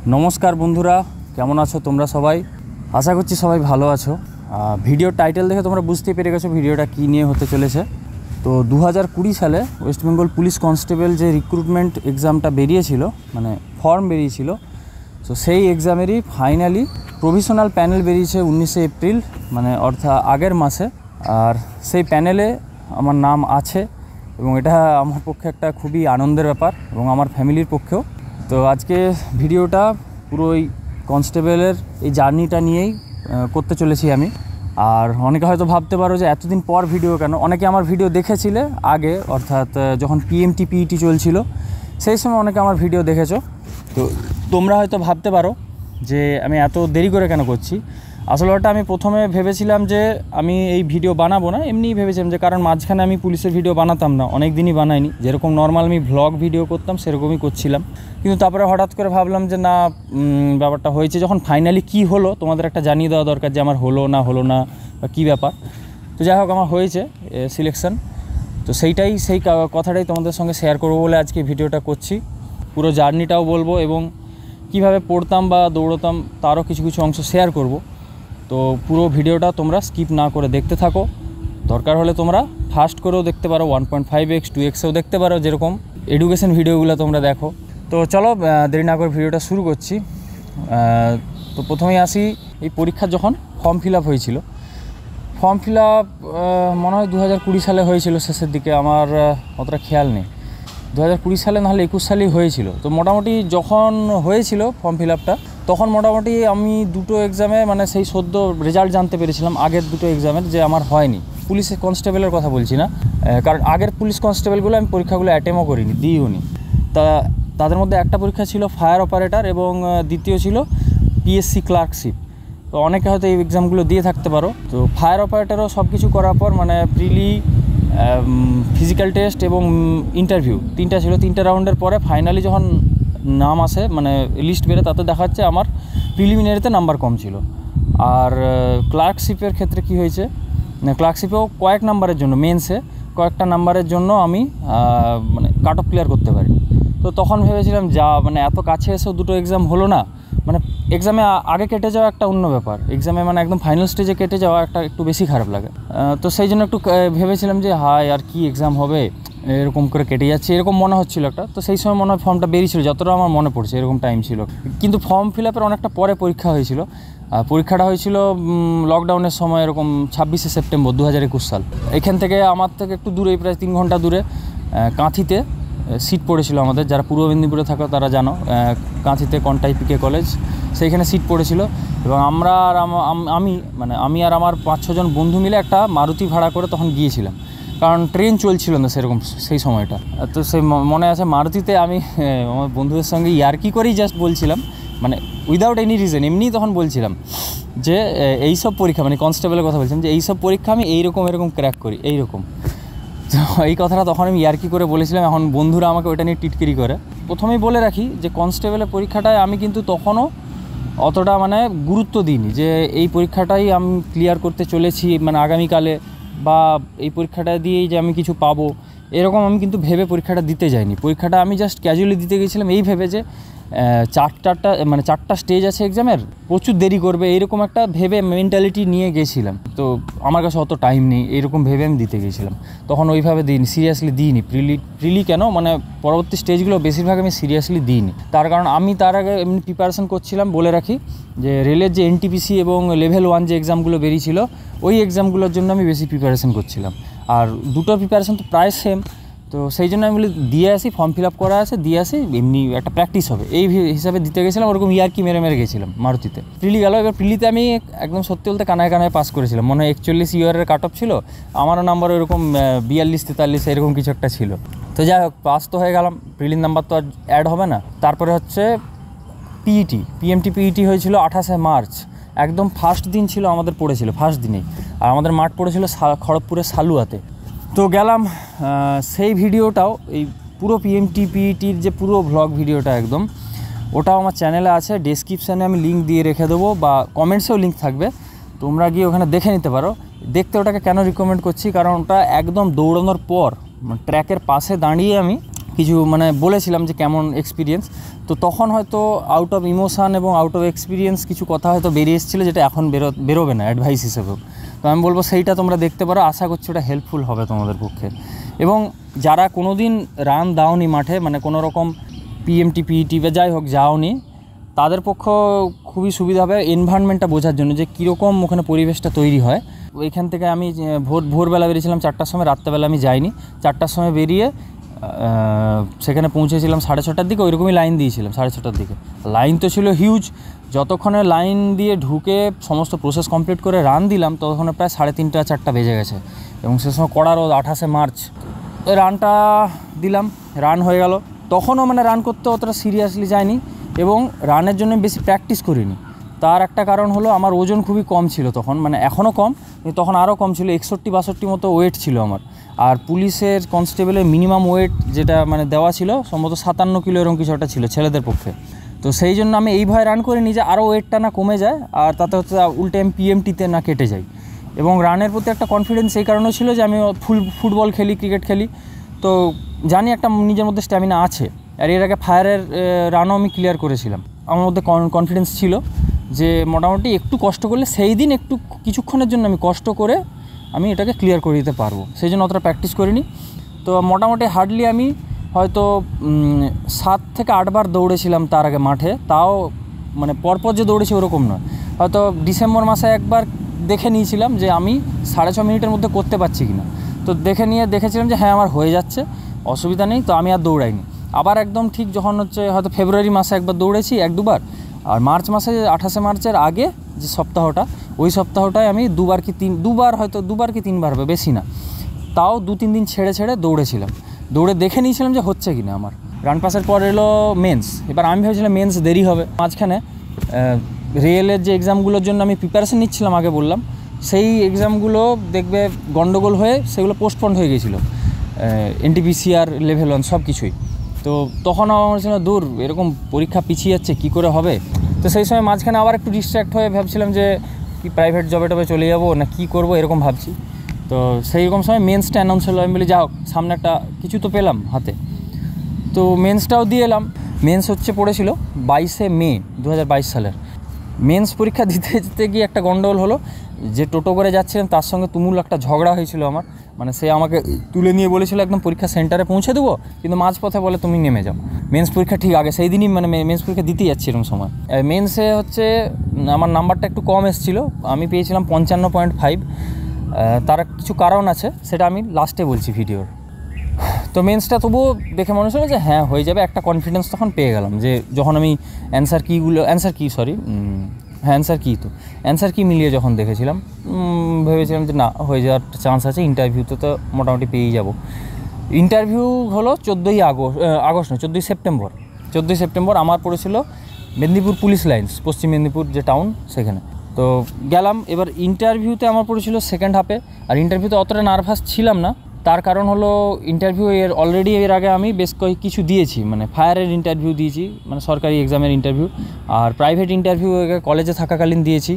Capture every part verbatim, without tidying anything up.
नमस्कार बंधुरा केमन आछो तोमरा सबाई आशा करछि सबाई भालो आछो। भिडियो टाइटेल देखे तोमरा बुझते पेरे गेछो भिडियोटा कि निये होते चलेछे। तो दो हज़ार कुड़ी साले वेस्ट बेंगल पुलिस कन्स्टेबल जे रिक्रुटमेंट एग्जामटा बेरिয়েছিল माने फर्म बेरिয়েছিল तो सेई एग्जामेरই फाइनली प्रोविशनल पैनेल बेरिয়েছে उन्नीस एप्रिल माने अर्थात आगेर मासे और सेई पैनेले आमार नाम आछे एबं एटा आमार पक्षे एकटा खूबই आनंदेर ব্যাপার এবং আমার ফ্যামিলির পক্ষেও। तो आज के भिडियोटा पुरो कन्स्टेबलेर এই জার্নিটা নিয়েই করতে চলেছি আমি। আর অনেকে হয়তো ভাবতে পারো যে এতদিন পর ভিডিও কেন, অনেকে আমার ভিডিও দেখেছিলে আগে অর্থাৎ যখন পিএমটি পিইটি চলছিল সেই সময় অনেকে আমার ভিডিও দেখেছো। তো তোমরা হয়তো ভাবতে পারো যে আমি এত দেরি করে কেন করছি। আসলে ওটা আমি প্রথমে ভেবেছিলাম যে আমি এই ভিডিও বানাবো না, এমনিই ভেবেছিলাম যে কারণ মাঝখানে আমি পুলিশের ভিডিও বানাতাম না, অনেক দিনই বানাইনি, যেরকম নর্মাল আমি ভ্লগ ভিডিও করতাম সেরকমই করছিলাম। কিন্তু তারপরে হঠাৎ করে ভাবলাম যে না, ব্যাপারটা হয়েছে যখন ফাইনালি কি হলো তোমাদের একটা জানিয়ে দেওয়া দরকার যে আমার হলো না হলো না বা কী ব্যাপার। তো যাই হোক আমার হয়েছে সিলেকশন, তো সেইটাই সেই কথাটাই তোমাদের সঙ্গে শেয়ার করবো বলে আজকে ভিডিওটা করছি। পুরো জার্নিটাও বলবো এবং কীভাবে পড়তাম বা দৌড়তাম তারও কিছু কিছু অংশ শেয়ার করব। তো পুরো ভিডিওটা তোমরা স্কিপ না করে দেখতে থাকো, দরকার হলে তোমরা ফাস্ট করেও দেখতে পারো, one point five x two এক্সেও দেখতে পারো, যেরকম এডুকেশন ভিডিওগুলো তোমরা দেখো। তো চলো দেরি না করে ভিডিওটা শুরু করছি। তো প্রথমেই আসি এই পরীক্ষার যখন ফর্ম ফিল আপ হয়েছিল, ফর্ম ফিল আপ মনে হয় দু হাজার কুড়ি সালে হয়েছিল শেষের দিকে, আমার অতটা খেয়াল নেই, দু হাজার কুড়ি সালে নাহলে একুশ সালেই হয়েছিল। তো মোটামুটি যখন হয়েছিল ফর্ম ফিল আপটা তখন মোটামুটি আমি দুটো এক্সামে মানে সেই সদ্য রেজাল্ট জানতে পেরেছিলাম, আগের দুটো এক্সামের যে আমার হয়নি। পুলিশ কনস্টেবলের কথা বলছি না, কারণ আগের পুলিশ কনস্টেবলগুলো আমি পরীক্ষাগুলো অ্যাটেম্পও করিনি, দিইও নি। তা তাদের মধ্যে একটা পরীক্ষা ছিল ফায়ার অপারেটর এবং দ্বিতীয় ছিল পিএসসি ক্লার্কশিপ। তো অনেকে হয়তো এই এক্সামগুলো দিয়ে থাকতে পারো। তো ফায়ার অপারেটরও সব কিছু করার পর মানে প্রিলি, ফিজিক্যাল টেস্ট এবং ইন্টারভিউ তিনটা ছিল, তিনটা রাউন্ডের পরে ফাইনালি যখন নাম আসে মানে লিস্ট বেরোয় তাতে দেখা যাচ্ছে আমার প্রিলিমিনারিতে নাম্বার কম ছিল। আর ক্লার্কশিপের ক্ষেত্রে কি হয়েছে, ক্লার্কশিপেও কয়েক নাম্বারের জন্য মেন্সে কয়েকটা নাম্বারের জন্য আমি মানে কাট অফ ক্লিয়ার করতে পারি। তো তখন ভেবেছিলাম যা মানে এত কাছে এসেও দুটো এক্সাম হলো না, মানে এক্সামে আগে কেটে যাওয়া একটা অন্য ব্যাপার, এক্সামে মানে একদম ফাইনাল স্টেজে কেটে যাওয়া একটা একটু বেশি খারাপ লাগে। তো সেই জন্য একটু ভেবেছিলাম যে হায় আর কি এক্সাম হবে, এরকম করে কেটে যাচ্ছে এরকম মনে হচ্ছিল একটা। তো সেই সময় মনে হয় ফর্মটা বেরিয়েছিল, যতটা আমার মনে পড়ছে এরকম টাইম ছিল। কিন্তু ফর্ম ফিল আপের অনেকটা পরে পরীক্ষা হয়েছিল, পরীক্ষাটা হয়েছিল লকডাউনের সময়, এরকম ছাব্বিশে সেপ্টেম্বর দু হাজার একুশ সাল। এখান থেকে আমার থেকে একটু দূরে, প্রায় তিন ঘন্টা দূরে কাঁথিতে সিট পড়েছিল আমাদের, যারা পূর্ব মেদিনীপুরে থাকো তারা জানো, কাঁথিতে কন্টাই পিকে কলেজ, সেইখানে সিট পড়েছিল। এবং আমরা আর আমি মানে আমি আর আমার পাঁচ ছজন বন্ধু মিলে একটা মারুতি ভাড়া করে তখন গিয়েছিলাম, কারণ ট্রেন চলছিল না সেরকম সেই সময়টা। তো সেই মনে আছে মারুতিতে আমি আমার বন্ধুদের সঙ্গে ইয়ার্কি করেই জাস্ট বলছিলাম, মানে উইদাউট এনি রিজন, এমনিই তখন বলছিলাম যে এইসব পরীক্ষা মানে কনস্টেবলের কথা বলছিলাম যে এইসব পরীক্ষা আমি এইরকম এরকম ক্র্যাক করি এইরকম। তো এই কথাটা তখন আমি ইয়ার্কি করে বলেছিলাম, এখন বন্ধুরা আমাকে ওইটা নিয়ে টিটকিরি করে। প্রথমেই বলে রাখি যে কনস্টেবলের পরীক্ষাটায় আমি কিন্তু তখনও অতটা মানে গুরুত্ব দিইনি যে এই পরীক্ষাটাই আমি ক্লিয়ার করতে চলেছি মানে আগামীকালে, বা এই পরীক্ষাটা দিয়েই যে আমি কিছু পাবো এরকম আমি কিন্তু ভেবে পরীক্ষাটা দিতে যাইনি। পরীক্ষাটা আমি জাস্ট ক্যাজুয়ালি দিতে গেছিলাম এই ভেবে যে চারটা মানে চারটা স্টেজ আছে এক্সামের, প্রচুর দেরি করবে এইরকম একটা ভেবে মেন্টালিটি নিয়ে গেছিলাম। তো আমার কাছে অত টাইম নেই এইরকম ভেবে আমি দিতে গেছিলাম, তখন ওইভাবে দিইনি, সিরিয়াসলি দিইনি। প্রিলি প্রিলি কেন মানে পরবর্তী স্টেজগুলো বেশিরভাগ আমি সিরিয়াসলি দিইনি, তার কারণ আমি তার আগে এমনি প্রিপারেশন করছিলাম। বলে রাখি যে রেলের যে এনটিপিসি এবং লেভেল ওয়ান যে এক্সামগুলো বেরিয়েছিল ওই এক্সামগুলোর জন্য আমি বেশি প্রিপারেশন করছিলাম, আর দুটোর প্রিপারেশন তো প্রায় সেম। তো সেই জন্য আমি বলি দিয়ে আসি, ফর্ম ফিল আপ করা আছে দিয়ে আসি, এমনি একটা প্র্যাকটিস হবে এই হিসাবে দিতে গেছিলাম। ওরকম ইয়ার্কি মেরে মেরে গেছিলাম মারুতিতে। প্রিলি গেল, এবার প্রিলিতে আমি একদম সত্যি বলতে কানায় কানায় পাস করেছিলাম, মনে হয় একচল্লিশ ইয়ারের কাট অফ ছিল, আমারও নাম্বার ওইরকম বিয়াল্লিশ তেতাল্লিশ এরকম কিছু একটা ছিল। তো যাই হোক পাস তো হয়ে গেলাম, প্রিলির নাম্বার তো আর অ্যাড হবে না। তারপরে হচ্ছে পিইটি, পিএমটি পিইটি হয়েছিল আঠাশে মার্চ, একদম ফার্স্ট দিন ছিল আমাদের, পড়েছিল ফার্স্ট দিনেই, আর আমাদের মাঠ পড়েছিল খড়গপুরের সালুয়াতে। তো গেলাম, সেই ভিডিওটাও এই পুরো পিএমটি পিইটির যে পুরো ভ্লগ ভিডিওটা একদম, ওটাও আমার চ্যানেলে আছে, ডেসক্রিপশানে আমি লিঙ্ক দিয়ে রেখে দেবো বা কমেন্টসেও লিঙ্ক থাকবে, তোমরা গিয়ে ওখানে দেখে নিতে পারো। দেখতে ওটাকে কেন রিকমেন্ড করছি, কারণ ওটা একদম দৌড়ানোর পর ট্র্যাকের পাশে দাঁড়িয়ে আমি কিছু মানে বলেছিলাম যে কেমন এক্সপিরিয়েন্স। তো তখন হয়তো আউট অফ ইমোশান এবং আউট অফ এক্সপিরিয়েন্স কিছু কথা হয়তো বেরিয়ে এসেছিলো, যেটা এখন বেরো বেরোবে না অ্যাডভাইস হিসেবেও। তো আমি বলবো সেইটা তোমরা দেখতে পারো, আশা করছি ওটা হেল্পফুল হবে তোমাদের পক্ষে। এবং যারা কোনো দিন রান দাওনি মাঠে, মানে কোনো রকম পিএমটি পিইটি বা যাই হোক যাওনি, তাদের পক্ষ খুবই সুবিধা হবে এনভায়রনমেন্টটা বোঝার জন্য, যে কীরকম ওখানে পরিবেশটা তৈরি হয়। ওইখান থেকে আমি ভোর ভোরবেলা বেরিয়েছিলাম চারটার সময়, রাত্রেবেলা আমি যাইনি। চারটার সময় বেরিয়ে সেখানে পৌঁছেছিলাম সাড়ে ছটার দিকে, ওইরকমই লাইন দিয়েছিলাম সাড়ে ছটার দিকে। লাইন তো ছিল হিউজ। যতক্ষণে লাইন দিয়ে ঢুকে সমস্ত প্রসেস কমপ্লিট করে রান দিলাম, ততক্ষণে প্রায় সাড়ে তিনটা চারটা বেজে গেছে। এবং সে সময় কড়া রোদ, আঠাশে মার্চ। ওই রানটা দিলাম, রান হয়ে গেল। তখনও মানে রান করতে অতটা সিরিয়াসলি যায়নি এবং রানের জন্য বেশি প্র্যাকটিস করিনি। তার একটা কারণ হলো আমার ওজন খুবই কম ছিল তখন, মানে এখনও কম, কিন্তু তখন আরও কম ছিল, একষট্টি বাষট্টি মতো ওয়েট ছিল আমার। আর পুলিশের কনস্টেবলের মিনিমাম ওয়েট যেটা মানে দেওয়া ছিল সম্ভবত সাতান্ন কিলো এরকম কিছু একটা ছিল ছেলেদের পক্ষে। তো সেই জন্য আমি এই ভয় রান করিনি যে আরও ওয়েটটা না কমে যায়, আর তাতে হচ্ছে উল্টে আমি পিএমটিতে না কেটে যাই। এবং রানের প্রতি একটা কনফিডেন্স এই কারণে ছিল যে আমি ফুল ফুটবল খেলি, ক্রিকেট খেলি, তো জানি একটা নিজের মধ্যে স্ট্যামিনা আছে। আর এর আগে ফায়ারের রানও আমি ক্লিয়ার করেছিলাম। আমার মধ্যে কনফিডেন্স ছিল যে মোটামুটি একটু কষ্ট করলে সেই দিন একটু কিছুক্ষণের জন্য আমি কষ্ট করে আমি এটাকে ক্লিয়ার করে দিতে পারবো, সেই জন্য অতটা প্র্যাকটিস করিনি। তো মোটামুটি হার্ডলি আমি হয়তো সাত থেকে আটবার দৌড়েছিলাম তার আগে মাঠে, তাও মানে পরপর যে দৌড়েছি ওরকম নয়। হয়তো ডিসেম্বর মাসে একবার দেখে নিয়েছিলাম যে আমি সাড়ে ছ মিনিটের মধ্যে করতে পারছি কিনা, তো দেখে নিয়ে দেখেছিলাম যে হ্যাঁ আমার হয়ে যাচ্ছে, অসুবিধা নেই, তো আমি আর দৌড়াইনি। আবার একদম ঠিক যখন হচ্ছে হয়তো ফেব্রুয়ারি মাসে একবার দৌড়েছি এক দুবার, আর মার্চ মাসে আঠাশে মার্চের আগে যে সপ্তাহটা, ওই সপ্তাহটায় আমি দুবার কি তিন দুবার হয়তো দুবার কি তিনবার হবে, বেশি না, তাও দু তিন দিন ছেড়ে ছেড়ে দৌড়েছিলাম। দৌড়ে দেখে নিয়েছিলাম যে হচ্ছে কি না আমার। রান পাসের পর এলো মেন্স। এবার আমি ভেবেছিলাম মেন্স দেরি হবে। মাঝখানে রেলের যে এক্সামগুলোর জন্য আমি প্রিপারেশন নিচ্ছিলাম আগে বললাম, সেই এক্সামগুলো দেখবে গন্ডগোল হয়ে সেগুলো পোস্টপন্ড হয়ে গেছিলো, এনটিপিসিআর লেভেল ওয়ান সব কিছুই। তো তখন আমার ছিল দূর, এরকম পরীক্ষা পিছিয়ে যাচ্ছে, কী করে হবে। তো সেই সময় মাঝখানে আবার একটু ডিস্ট্র্যাক্ট হয়ে ভাবছিলাম যে কি প্রাইভেট জবে টবে চলে যাবো না কী করবো, এরকম ভাবছি। তো সেই রকম সময় মেন্সটা অ্যানাউন্স হলো। আমি বলি যা হোক, সামনে একটা কিছু তো পেলাম হাতে, তো মেন্সটাও দিয়ে এলাম। মেন্স হচ্ছে পড়েছিল বাইশে মে দু হাজার বাইশ সালের। মেন্স পরীক্ষা দিতে যেতে গিয়ে একটা গন্ডগোল হলো, যে টোটো করে যাচ্ছিলাম তার সঙ্গে তুমুল একটা ঝগড়া হয়েছিল আমার। মানে সে আমাকে তুলে নিয়ে বলেছিল একদম পরীক্ষা সেন্টারে পৌঁছে দেবো, কিন্তু মাঝপথে বলে তুমি নেমে যাও। মেন্স পরীক্ষা ঠিক আগে সেই দিনই মানে মেন্স পরীক্ষা দিতেই যাচ্ছি এরকম সময়। মেন্সে হচ্ছে আমার নাম্বারটা একটু কম এসেছিলো, আমি পেয়েছিলাম পঞ্চান্ন পয়েন্ট ফাইভ। তার কিছু কারণ আছে, সেটা আমি লাস্টে বলছি ভিডিওর। তো মেন্সটা তবুও দেখে মনে হচ্ছিল যে হ্যাঁ হয়ে যাবে, একটা কনফিডেন্স তখন পেয়ে গেলাম। যে যখন আমি অ্যান্সার কিগুলো অ্যান্সার কি সরি হ্যাঁ অ্যান্সার কি তো অ্যান্সার কি মিলিয়ে যখন দেখেছিলাম, ভেবেছিলাম যে না হয়ে যাওয়ার চান্স আছে, ইন্টারভিউতে তো মোটামুটি পেয়েই যাব। ইন্টারভিউ হলো চোদ্দোই আগস্ট আগস্ট নয় চোদ্দোই সেপ্টেম্বর চোদ্দোই সেপ্টেম্বর আমার পড়েছিল মেদিনীপুর পুলিশ লাইন্স, পশ্চিম মেদিনীপুর যে টাউন, সেখানে। তো গেলাম। এবার ইন্টারভিউতে আমার পড়েছিল সেকেন্ড হাফে, আর ইন্টারভিউতে অতটা নার্ভাস ছিলাম না। তার কারণ হলো ইন্টারভিউ এর অলরেডি এর আগে আমি বেশ কয়েক কিছু দিয়েছি, মানে ফায়ারের ইন্টারভিউ দিয়েছি, মানে সরকারি এক্সামের ইন্টারভিউ, আর প্রাইভেট ইন্টারভিউ কলেজে থাকাকালীন দিয়েছি।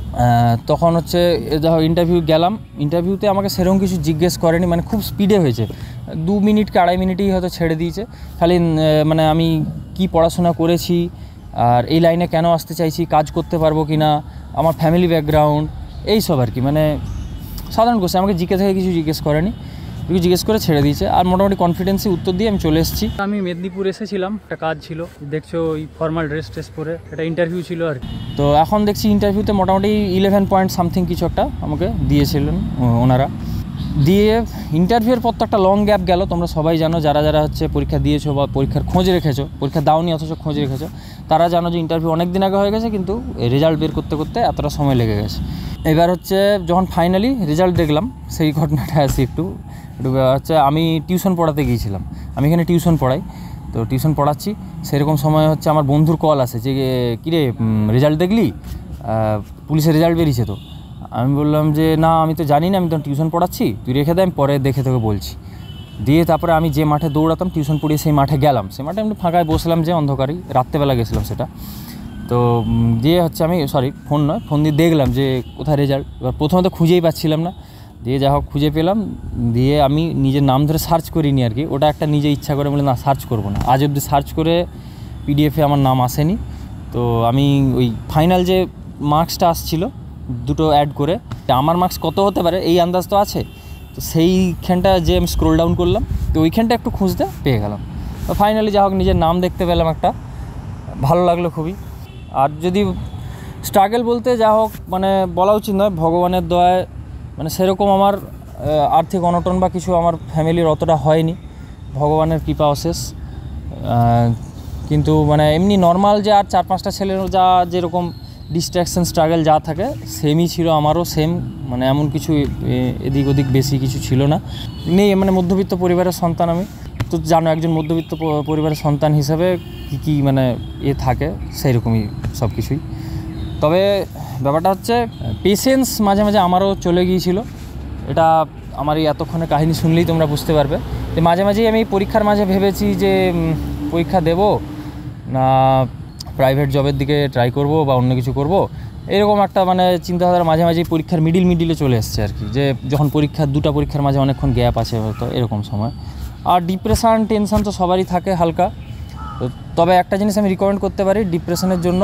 তখন হচ্ছে দেখো ইন্টারভিউ গেলাম, ইন্টারভিউতে আমাকে সেরকম কিছু জিজ্ঞেস করেনি, মানে খুব স্পিডে হয়েছে, দু মিনিট কি আড়াই মিনিটেই হয়তো ছেড়ে দিয়েছে। খালি মানে আমি কি পড়াশোনা করেছি, আর এই লাইনে কেন আসতে চাইছি, কাজ করতে পারবো কি না, আমার ফ্যামিলি ব্যাকগ্রাউন্ড, এইসব আর কি, মানে সাধারণ কোশ্চেন। আমাকে জিজ্ঞেস থেকে কিছু জিজ্ঞেস করেনি, একটু জিজ্ঞেস করে ছেড়ে দিয়েছে। আর মোটামুটি কনফিডেন্সই উত্তর দিয়ে আমি চলে এসেছি। আমি মেদিনীপুর এসেছিলাম, একটা কাজ ছিল, দেখছো ওই ফর্মাল ড্রেস ট্রেস পরে, একটা ইন্টারভিউ ছিল আর কি। তো এখন দেখছি ইন্টারভিউতে মোটামুটি ইলেভেন পয়েন্ট সামথিং কিছু একটা আমাকে দিয়েছিলেন ওনারা। দিয়ে ইন্টারভিউর পর তো একটা লং গ্যাপ গেল, তোমরা সবাই জানো, যারা যারা হচ্ছে পরীক্ষা দিয়েছো বা পরীক্ষার খোঁজ রেখেছো, পরীক্ষা দাওনি অথচ খোঁজ রেখেছো, তারা জানো যে ইন্টারভিউ অনেক দিন আগে হয়ে গেছে, কিন্তু রেজাল্ট বের করতে করতে এতটা সময় লেগে গেছে। এবার হচ্ছে যখন ফাইনালি রেজাল্ট দেখলাম, সেই ঘটনাটা আসি একটু একটু হচ্ছে আমি টিউশন পড়াতে গিয়েছিলাম, আমি এখানে টিউশন পড়াই, তো টিউশন পড়াচ্ছি, সেরকম সময় হচ্ছে আমার বন্ধুর কল আসে যে কিরে রেজাল্ট দেখলি, পুলিশের রেজাল্ট বেরিয়েছে। তো আমি বললাম যে না আমি তো জানি না, আমি তো টিউশন পড়াচ্ছি, তুই রেখে দে, আমি পরে দেখে তোকে বলছি। দিয়ে তারপরে আমি যে মাঠে দৌড়াতাম টিউশন পড়িয়ে সেই মাঠে গেলাম, সেই মাঠে আমি ফাঁকায় বসলাম, যে অন্ধকারই রাত্রেবেলা গেছিলাম সেটা। তো দিয়ে হচ্ছে আমি সরি ফোন নয় ফোন দিয়ে দেখলাম যে কোথায় রেজাল্ট। এবার প্রথমে তো খুঁজেই পাচ্ছিলাম না, দিয়ে যা হোক খুঁজে পেলাম, দিয়ে আমি নিজের নাম ধরে সার্চ করিনি আর কি, ওটা একটা নিজে ইচ্ছা করে বলে না সার্চ করবো না, আজ অবধি সার্চ করে পিডিএফে আমার নাম আসেনি। তো আমি ওই ফাইনাল যে মার্কসটা আসছিলো দুটো অ্যাড করে, আমার মার্কস কত হতে পারে এই আন্দাজ তো আছে, তো সেইখানটা যে আমি স্ক্রোল ডাউন করলাম, তো ওইখানটা একটু খুঁজতে পেয়ে গেলাম। তো ফাইনালি যা হোক নিজের নাম দেখতে পেলাম, একটা ভালো লাগলো খুবই। আর যদি স্ট্রাগল বলতে যা হোক মানে বলা উচিত নয়, ভগবানের দয়ায় মানে সেরকম আমার আর্থিক অনটন বা কিছু আমার ফ্যামিলির অতটা হয়নি, ভগবানের কৃপা অশেষ। কিন্তু মানে এমনি নর্মাল যে আর চার পাঁচটা ছেলের যা যেরকম ডিস্ট্র্যাকশন স্ট্রাগল যা থাকে সেমই ছিল আমারও, সেম মানে এমন কিছু এদিক ওদিক বেশি কিছু ছিল না, নেই মানে মধ্যবিত্ত পরিবারের সন্তান আমি, তো জানো একজন মধ্যবিত্ত পরিবারের সন্তান হিসাবে কী কী মানে এ থাকে সেই রকমই সব কিছুই। তবে ব্যাপারটা হচ্ছে পেশেন্স মাঝে মাঝে আমারও চলে গিয়েছিল, এটা আমার এই এতক্ষণে কাহিনী শুনলেই তোমরা বুঝতে পারবে। যে মাঝে মাঝেই আমি পরীক্ষার মাঝে ভেবেছি যে পরীক্ষা দেব না প্রাইভেট জবের দিকে ট্রাই করব বা অন্য কিছু করব, এরকম একটা মানে চিন্তাধারা মাঝে মাঝেই পরীক্ষার মিডিল মিডিলে চলে এসছে আর কি, যে যখন পরীক্ষার দুটা পরীক্ষার মাঝে অনেকক্ষণ গ্যাপ আছে হয়তো এরকম সময়। আর ডিপ্রেশান টেনশান তো সবারই থাকে হালকা, তবে একটা জিনিস আমি রিকমেন্ড করতে পারি ডিপ্রেশনের জন্য,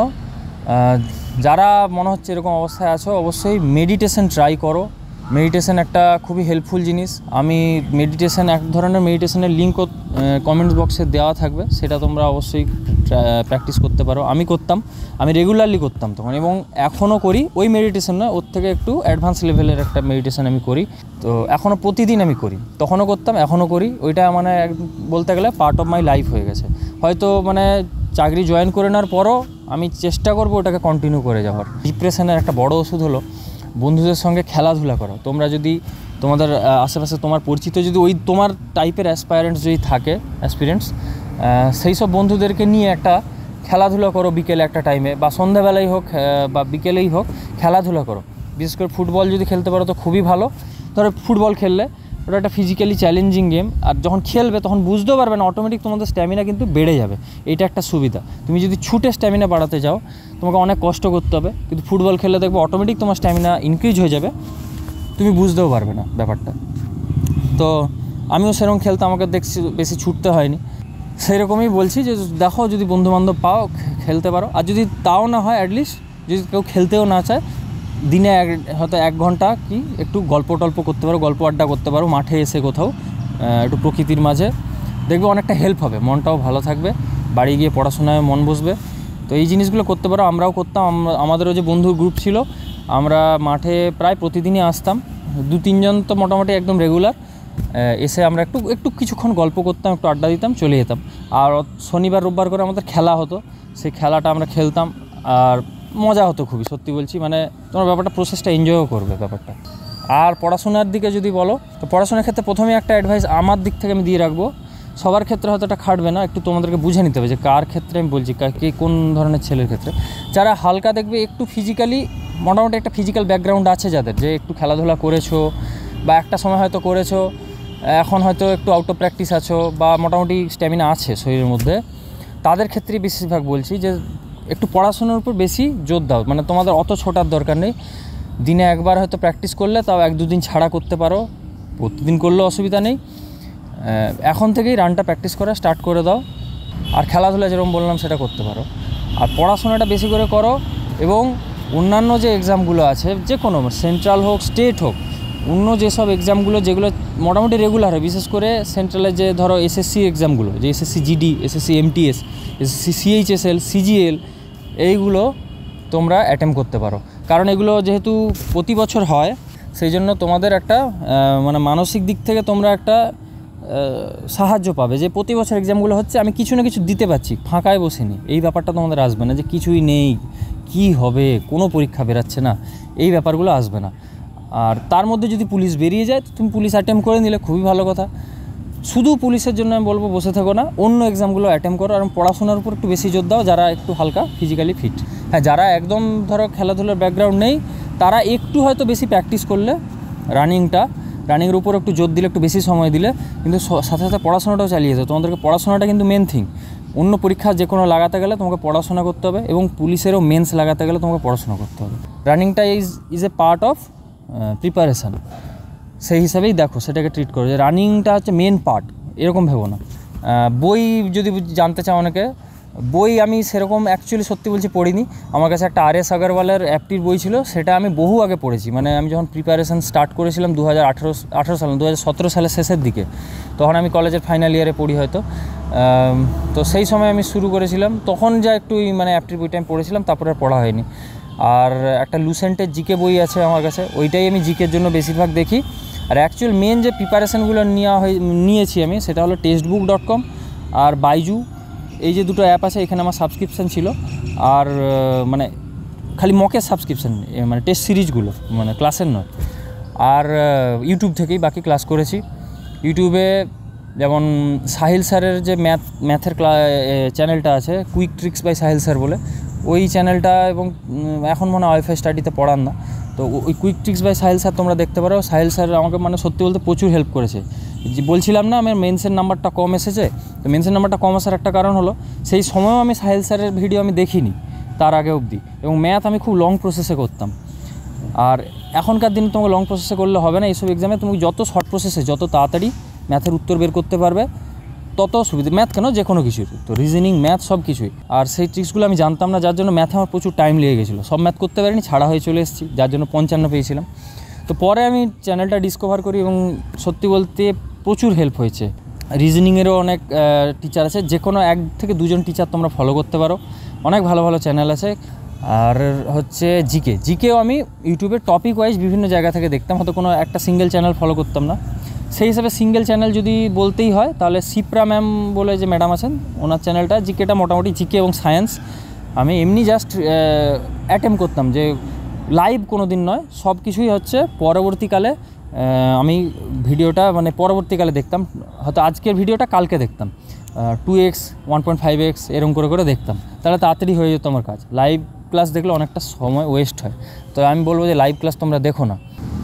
যারা মনে হচ্ছে এরকম অবস্থায় আছো অবশ্যই মেডিটেশন ট্রাই করো। মেডিটেশন একটা খুবই হেল্পফুল জিনিস। আমি মেডিটেশন এক ধরনের মেডিটেশনের লিঙ্কও কমেন্টস বক্সে দেওয়া থাকবে, সেটা তোমরা অবশ্যই প্র্যাকটিস করতে পারো। আমি করতাম, আমি রেগুলারলি করতাম তখন, এবং এখনও করি। ওই মেডিটেশন নয়, ওর থেকে একটু অ্যাডভান্স লেভেলের একটা মেডিটেশন আমি করি, তো এখনও প্রতিদিন আমি করি, তখনও করতাম এখনও করি। ওইটা মানে বলতে গেলে পার্ট অফ মাই লাইফ হয়ে গেছে। হয়তো মানে চাকরি জয়েন করে নেওয়ার পরও আমি চেষ্টা করবো ওটাকে কন্টিনিউ করে যাওয়ার। ডিপ্রেশনের একটা বড় ওষুধ হলো বন্ধুদের সঙ্গে খেলাধুলা করো। তোমরা যদি তোমাদের আশেপাশে তোমার পরিচিত যদি ওই তোমার টাইপের অ্যাসপায়ারেন্টস যদি থাকে অ্যাসপিরেন্টস, সেই সব বন্ধুদেরকে নিয়ে একটা খেলাধুলা করো বিকেলে একটা টাইমে, বা সন্ধ্যাবেলাই হোক বা বিকেলেই হোক খেলাধুলা করো। বিশেষ করে ফুটবল যদি খেলতে পারো তো খুবই ভালো। ধরো ফুটবল খেললে ওটা একটা ফিজিক্যালি চ্যালেঞ্জিং গেম, আর যখন খেলবে তখন বুঝতেও পারবে না, অটোমেটিক তোমাদের স্ট্যামিনা কিন্তু বেড়ে যাবে। এইটা একটা সুবিধা। তুমি যদি ছুটে স্ট্যামিনা বাড়াতে যাও তোমাকে অনেক কষ্ট করতে হবে, কিন্তু ফুটবল খেললে দেখবে অটোমেটিক তোমার স্ট্যামিনা ইনক্রিজ হয়ে যাবে, তুমি বুঝতেও পারবে না ব্যাপারটা। তো আমিও সেরকম খেলতে, আমাকে দেখছি বেশি ছুটতে হয়নি। সেই রকমই বলছি যে দেখো যদি বন্ধুবান্ধব পাও খেলতে পারো, আর যদি তাও না হয় অ্যাটলিস্ট যদি কেউ খেলতেও না চায় দিনে এক হয়তো এক ঘন্টা কি একটু গল্প টল্প করতে পারো, গল্প আড্ডা করতে পারো মাঠে এসে কোথাও একটু প্রকৃতির মাঝে, দেখবে অনেকটা হেল্প হবে, মনটাও ভালো থাকবে, বাড়ি গিয়ে পড়াশোনায় মন বসবে। তো এই জিনিসগুলো করতে পারো। আমরাও করতাম, আমাদেরও যে বন্ধুর গ্রুপ ছিল আমরা মাঠে প্রায় প্রতিদিনই আসতাম, দু তিনজন তো মোটামুটি একদম রেগুলার এসে আমরা একটু একটু কিছুক্ষণ গল্প করতাম, একটু আড্ডা দিতাম, চলে যেতাম। আর শনিবার রোববার করে আমাদের খেলা হতো, সেই খেলাটা আমরা খেলতাম, আর মজা হতো খুবই, সত্যি বলছি। মানে তোমার ব্যাপারটা প্রসেসটা এনজয়ও করবে ব্যাপারটা। আর পড়াশোনার দিকে যদি বলো তো পড়াশোনার ক্ষেত্রে প্রথমেই একটা অ্যাডভাইস আমার দিক থেকে আমি দিয়ে রাখবো, সবার ক্ষেত্রে হয়তো এটা খাটবে না, একটু তোমাদেরকে বুঝে নিতে হবে যে কার ক্ষেত্রে আমি বলছি, কে কোন ধরনের ছেলের ক্ষেত্রে। যারা হালকা দেখবে একটু ফিজিক্যালি মোটামুটি একটা ফিজিক্যাল ব্যাকগ্রাউন্ড আছে, যাদের যে একটু খেলাধুলা করেছো বা একটা সময় হয়তো করেছো, এখন হয়তো একটু আউট অফ প্র্যাকটিস আছো বা মোটামুটি স্ট্যামিনা আছে শরীরের মধ্যে, তাদের ক্ষেত্রেই বেশিরভাগ বলছি যে একটু পড়াশোনার উপর বেশি জোর দাও। মানে তোমাদের অত ছোটার দরকার নেই, দিনে একবার হয়তো প্র্যাকটিস করলে তাও এক দুদিন ছাড়া করতে পারো, প্রতিদিন করলেও অসুবিধা নেই। এখন থেকেই রানটা প্র্যাকটিস করা স্টার্ট করে দাও। আর খেলাধুলা যেরকম বললাম সেটা করতে পারো, আর পড়াশোনাটা বেশি করে করো। এবং অন্যান্য যে এক্সামগুলো আছে, যে কোনো সেন্ট্রাল হোক স্টেট হোক, অন্য যেসব এক্সামগুলো যেগুলো মোটামুটি রেগুলার হয়, বিশেষ করে সেন্ট্রালের যে ধরো এসএসসি এক্সামগুলো, যে SSC GD, SSC MTS, SSC CHSL, CGL, এইগুলো তোমরা অ্যাটেম্প করতে পারো। কারণ এগুলো যেহেতু প্রতি বছর হয়, সেই জন্য তোমাদের একটা মানে মানসিক দিক থেকে তোমরা একটা সাহায্য পাবে, যে প্রতি বছর এক্সামগুলো হচ্ছে, আমি কিছু না কিছু দিতে পারছি, ফাঁকায় বসিনি। এই ব্যাপারটা তোমাদের আসবে না যে কিছুই নেই, কি হবে, কোনো পরীক্ষা বেরাচ্ছে না, এই ব্যাপারগুলো আসবে না। আর তার মধ্যে যদি পুলিশ বেরিয়ে যায় তো তুমি পুলিশ অ্যাটেম্প করে নিলে খুবই ভালো কথা। শুধু পুলিশের জন্য আমি বলবো বসে থাকো না, অন্য এক্সামগুলো অ্যাটেম্প করো, আর পড়াশোনার উপর একটু বেশি জোর দাও যারা একটু হালকা ফিজিক্যালি ফিট। হ্যাঁ, যারা একদম ধরো খেলাধুলার ব্যাকগ্রাউন্ড নেই, তারা একটু হয়তো বেশি প্র্যাকটিস করলে, রানিংটা রানিংয়ের উপর একটু জোর দিলে, একটু বেশি সময় দিলে, কিন্তু সাথে সাথে পড়াশোনাটাও চালিয়ে যাও। তোমাদেরকে পড়াশোনাটা কিন্তু মেন থিং। অন্য পরীক্ষা যে কোনো লাগাতে গেলে তোমাকে পড়াশোনা করতে হবে, এবং পুলিশেরও মেন্স লাগাতে গেলে তোমাকে পড়াশোনা করতে হবে। রানিংটা is is a part of preparation. সেই হিসাবেই দেখো, সেটাকে ট্রিট করো যে রানিংটা হচ্ছে মেন পার্ট, এরকম ভেবো না। বই যদি জানতে চাও অনেকে, বই আমি সেরকম অ্যাকচুয়ালি সত্যি বলছি পড়িনি। আমার কাছে একটা আর এস আগরওয়ালের অ্যাপটির বই ছিল, সেটা আমি বহু আগে পড়েছি। মানে আমি যখন প্রিপারেশান স্টার্ট করেছিলাম দু হাজার আঠেরো আঠেরো সালে দু হাজার সতেরো সালের শেষের দিকে, তখন আমি কলেজের ফাইনাল ইয়ারে পড়ি হয়তো। তো সেই সময় আমি শুরু করেছিলাম, তখন যা একটু মানে অ্যাপটির বইটা আমি পড়েছিলাম, তারপরে আর পড়া হয়নি। আর একটা লুসেন্টের জিকে বই আছে আমার কাছে, ওইটাই আমি জিকের জন্য বেশিরভাগ দেখি। আর অ্যাকচুয়াল মেন যে প্রিপারেশানগুলো নেওয়া হয়ে নিয়েছি আমি, সেটা হলো টেক্সট বুক ডট কম আর বাইজু। এই যে দুটো অ্যাপ আছে, এখানে আমার সাবস্ক্রিপশান ছিল। আর মানে খালি মকের সাবস্ক্রিপশান, মানে টেস্ট সিরিজগুলো, মানে ক্লাসের নয়। আর ইউটিউব থেকেই বাকি ক্লাস করেছি। ইউটিউবে যেমন সাহিল স্যারের যে ম্যাথ ম্যাথের ক্লা চ্যানেলটা আছে, quick tricks by Sahil sir বলে, ওই চ্যানেলটা, এবং এখন মনে হয় ওয়াইফাই স্টাডিতে পড়ান না, তো ওই quick tricks by Sahil sir তোমরা দেখতে পারো। সাহিল স্যার আমাকে মানে সত্যি বলতে প্রচুর হেল্প করেছে। যে বলছিলাম না আমার মেন্সের নাম্বারটা কম এসেছে, তো মেন্সের নাম্বারটা কম আসার একটা কারণ হলো সেই সময়ও আমি সাহিল স্যারের ভিডিও আমি দেখিনি তার আগে অবধি, এবং ম্যাথ আমি খুব লং প্রসেসে করতাম। আর এখনকার দিনে তোমাকে লং প্রসেসে করলে হবে না, এইসব এক্সামে তুমি যত শর্ট প্রসেসে যত তাড়াতাড়ি ম্যাথের উত্তর বের করতে পারবে তত সুবিধা। ম্যাথ কেন, যে কোনো কিছুর, তো রিজনিং ম্যাথ সব কিছুই। আর সেই ট্রিক্সগুলো আমি জানতাম না, যার জন্য ম্যাথে আমার প্রচুর টাইম লেগে গেছিলো, সব ম্যাথ করতে পারিনি, ছাড়া হয়ে চলে এসেছি, যার জন্য পঞ্চান্ন পেয়েছিলাম। তো পরে আমি চ্যানেলটা ডিসকভার করি, এবং সত্যি বলতে প্রচুর হেল্প হয়েছে। রিজনিংয়েরও অনেক টিচার আছে, যে কোনো এক থেকে দুজন টিচার তোমরা ফলো করতে পারো, অনেক ভালো ভালো চ্যানেল আছে। আর হচ্ছে জিকে, জিকেও আমি ইউটিউবে টপিক ওয়াইজ বিভিন্ন জায়গা থেকে দেখতাম, হয়তো কোনো একটা সিঙ্গেল চ্যানেল ফলো করতাম না। সেই হিসাবে সিঙ্গেল চ্যানেল যদি বলতেই হয়, তাহলে সিপ্রা ম্যাম বলে যে ম্যাডাম আছেন, ওনার চ্যানেলটা, জিকেটা মোটামুটি জিকে এবং সায়েন্স আমি এমনি জাস্ট অ্যাটেম্প করতাম, যে লাইভ কোনো দিন নয়, সব কিছুই হচ্ছে পরবর্তীকালে আমি ভিডিওটা মানে পরবর্তীকালে দেখতাম, হয়তো আজকের ভিডিওটা কালকে দেখতাম, two x one point five x এরকম করে করে দেখতাম, তাহলে তাড়াতাড়ি হয়ে যেত আমার কাজ। লাইভ ক্লাস দেখলে অনেকটা সময় ওয়েস্ট হয়, তো আমি বলবো যে লাইভ ক্লাস তোমরা দেখো না।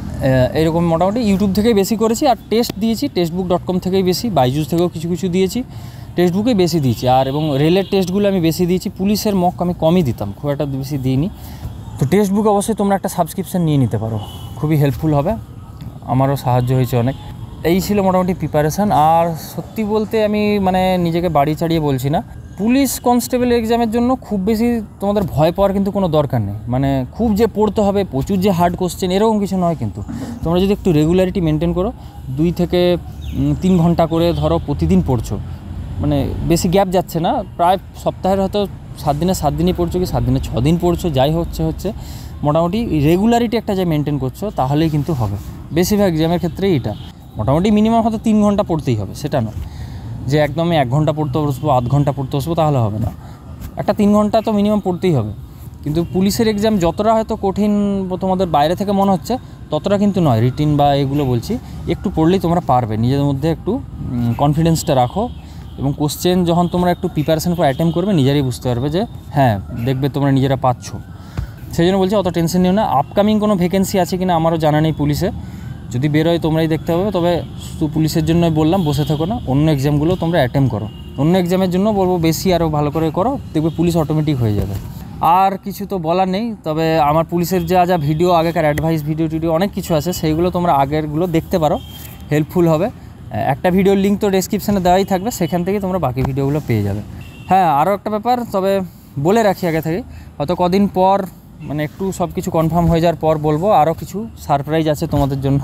এইরকম মোটামুটি ইউটিউব থেকেই বেশি করেছি। আর টেস্ট দিয়েছি টেক্সট বুক ডট কম থেকেই বেশি, বাইজুস থেকেও কিছু কিছু দিয়েছি, টেক্সট বুকেই বেশি দিয়েছি। আর এবং রেলের টেস্টগুলো আমি বেশি দিয়েছি, পুলিশের মক আমি কমই দিতাম, খুব একটা বেশি দিইনি। তো টেক্সট বুক অবশ্যই তোমরা একটা সাবস্ক্রিপশান নিয়ে নিতে পারো, খুবই হেল্পফুল হবে, আমারও সাহায্য হয়েছে অনেক। এই ছিল মোটামুটি প্রিপারেশান। আর সত্যি বলতে আমি মানে নিজেকে বাড়ি ছাড়িয়ে বলছি না, পুলিশ কনস্টেবল এক্সামের জন্য খুব বেশি তোমাদের ভয় পাওয়ার কিন্তু কোনো দরকার নেই। মানে খুব যে পড়তে হবে, প্রচুর যে হার্ড কোশ্চেন, এরকম কিছু নয়। কিন্তু তোমরা যদি একটু রেগুলারিটি মেনটেন করো, দুই থেকে তিন ঘন্টা করে ধরো প্রতিদিন পড়ছো, মানে বেশি গ্যাপ যাচ্ছে না, প্রায় সপ্তাহের হয়তো সাত দিনে সাত দিনই পড়ছো, কি সাত দিনে ছ দিন পড়ছো, যাই হচ্ছে হচ্ছে মোটামুটি রেগুলারিটি একটা যে মেনটেন করছো, তাহলেই কিন্তু হবে। বেশিরভাগ এক্সামের ক্ষেত্রেই এটা মোটামুটি মিনিমাম হয়তো তিন ঘন্টা পড়তেই হবে, সেটা নয় যে একদমই এক ঘন্টা পড়তে বসবো, আধ ঘন্টা পড়তে বসবো, তাহলে হবে না। একটা তিন ঘন্টা তো মিনিমাম পড়তেই হবে। কিন্তু পুলিশের এক্সাম যতটা হয়তো কঠিন তোমাদের বাইরে থেকে মনে হচ্ছে, ততটা কিন্তু নয়। রিটিন বা এগুলো বলছি, একটু পড়লেই তোমরা পারবে, নিজেদের মধ্যে একটু কনফিডেন্সটা রাখো, এবং কোশ্চেন যখন তোমরা একটু প্রিপারেশন করে অ্যাটেম্প করবে, নিজেরাই বুঝতে পারবে যে হ্যাঁ, দেখবে তোমরা নিজেরা পাচ্ছ। সেই জন্য বলছি অত টেনশন নিও না। আপকামিং কোনো ভ্যাকেন্সি আছে কিনা আমারও জানা নেই পুলিশে, যদি বেরোয় তোমরাই দেখতে হবে। তবে শুধু পুলিশের জন্যই বললাম, বসে থাকো না, অন্য এক্সামগুলো তোমরা অ্যাটেম্প করো। অন্য এক্সামের জন্য বলবো বেশি আরও ভালো করে করো, দেখবে পুলিশ অটোমেটিক হয়ে যাবে। আর কিছু তো বলার নেই। তবে আমার পুলিশের যা যা ভিডিও, আগেকার অ্যাডভাইস ভিডিও টিডিও অনেক কিছু আছে, সেইগুলো তোমরা আগেরগুলো দেখতে পারো, হেল্পফুল হবে। একটা ভিডিওর লিঙ্ক তো ডেসক্রিপশানে দেওয়াই থাকবে, সেখান থেকে তোমরা বাকি ভিডিওগুলো পেয়ে যাবে। হ্যাঁ, আরও একটা ব্যাপার, তবে বলে রাখি আগে থেকে, হয়তো কদিন পর মানে একটু সব কিছু কনফার্ম হয়ে যাওয়ার পর বলবো, আরও কিছু সারপ্রাইজ আছে তোমাদের জন্য,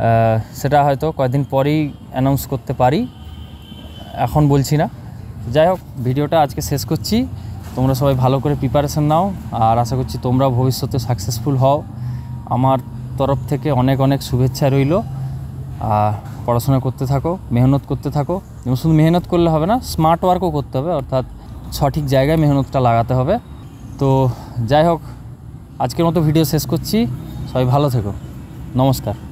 সেটা হয়তো কয়েকদিন পরেই অ্যানাউন্স করতে পারি, এখন বলছি না। যাই হোক, ভিডিওটা আজকে শেষ করছি। তোমরা সবাই ভালো করে প্রিপারেশান নাও, আর আশা করছি তোমরাও ভবিষ্যতে সাকসেসফুল হও। আমার তরফ থেকে অনেক অনেক শুভেচ্ছা রইল। পড়াশোনা করতে থাকো, মেহনত করতে থাকো, এবং শুধু মেহনত করলে হবে না, স্মার্ট ওয়ার্কও করতে হবে, অর্থাৎ সঠিক জায়গায় মেহনতটা লাগাতে হবে। তো যাই হোক, আজকের মতো ভিডিও শেষ করছি। সবাই ভালো থেকো, নমস্কার।